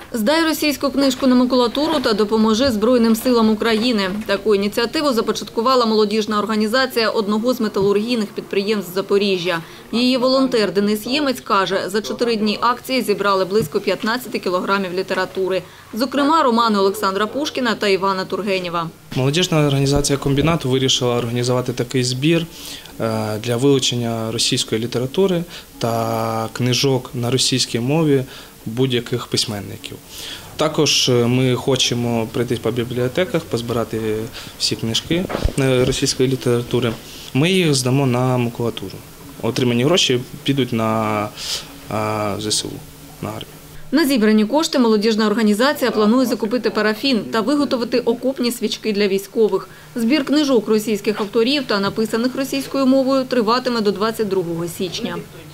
Здай російську книжку на макулатуру та допоможи Збройним силам України. Таку ініціативу започаткувала молодіжна організація одного з металургійних підприємств Запоріжжя. Її волонтер Денис Ємець каже, за 4 дні акції зібрали близько 15 кілограмів літератури. Зокрема, романи Олександра Пушкіна та Івана Тургенєва. Молодіжна організація комбінату вирішила організувати такий збір для вивчення російської літератури та книжок на російській мові будь-яких письменників. Також ми хочемо прийти по бібліотеках, позбирати всі книжки російської літератури. Ми їх здамо на макулатуру. Отримані гроші підуть на ЗСУ, на армію. На зібрані кошти молодіжна організація планує закупити парафін та виготовити окопні свічки для військових. Збір книжок російських авторів та написаних російською мовою триватиме до 22 січня.